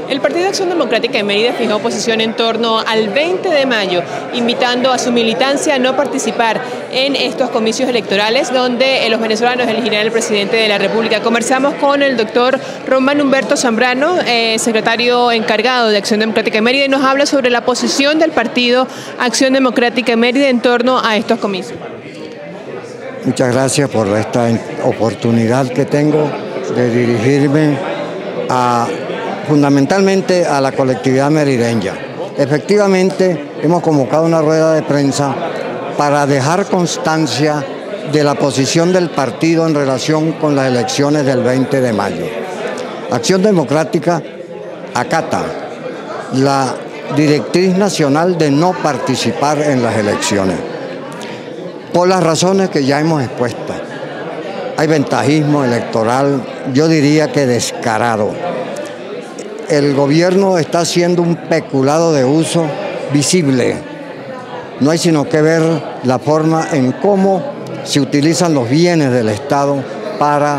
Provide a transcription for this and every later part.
El Partido Acción Democrática de Mérida fijó posición en torno al 20 de mayo, invitando a su militancia a no participar en estos comicios electorales donde los venezolanos elegirán al presidente de la República. Conversamos con el doctor Román Humberto Zambrano, secretario encargado de Acción Democrática de Mérida, y nos habla sobre la posición del Partido Acción Democrática de Mérida en torno a estos comicios. Muchas gracias por esta oportunidad que tengo de dirigirme fundamentalmente a la colectividad merideña. Efectivamente, hemos convocado una rueda de prensa para dejar constancia de la posición del partido en relación con las elecciones del 20 de mayo. Acción Democrática acata la directriz nacional de no participar en las elecciones, por las razones que ya hemos expuesto. Hay ventajismo electoral, yo diría que descarado. El gobierno está haciendo un peculado de uso visible. No hay sino que ver la forma en cómo se utilizan los bienes del Estado para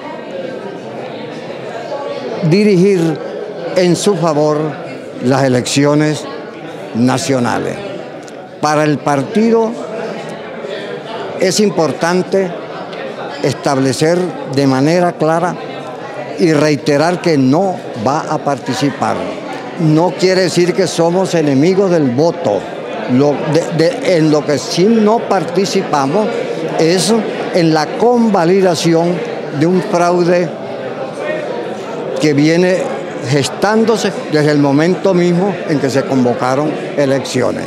dirigir en su favor las elecciones nacionales. Para el partido es importante establecer de manera clara y reiterar que no va a participar. No quiere decir que somos enemigos del voto. En lo que sí no participamos es en la convalidación de un fraude que viene gestándose desde el momento mismo en que se convocaron elecciones.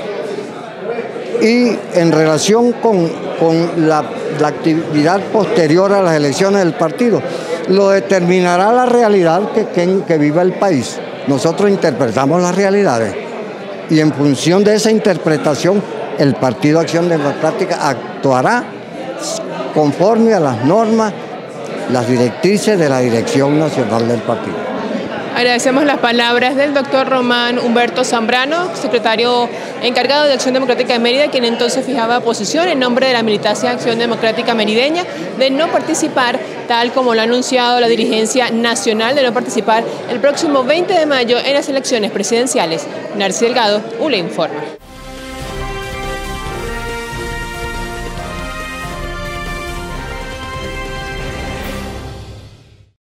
Y en relación con la actividad posterior a las elecciones del partido, lo determinará la realidad que vive el país. Nosotros interpretamos las realidades y en función de esa interpretación el Partido Acción Democrática actuará conforme a las normas, las directrices de la Dirección Nacional del partido. Agradecemos las palabras del doctor Román Humberto Zambrano, secretario encargado de Acción Democrática de Mérida, quien entonces fijaba posición en nombre de la militancia Acción Democrática merideña de no participar, tal como lo ha anunciado la dirigencia nacional, de no participar el próximo 20 de mayo en las elecciones presidenciales. Narci Delgado, ULE Informa.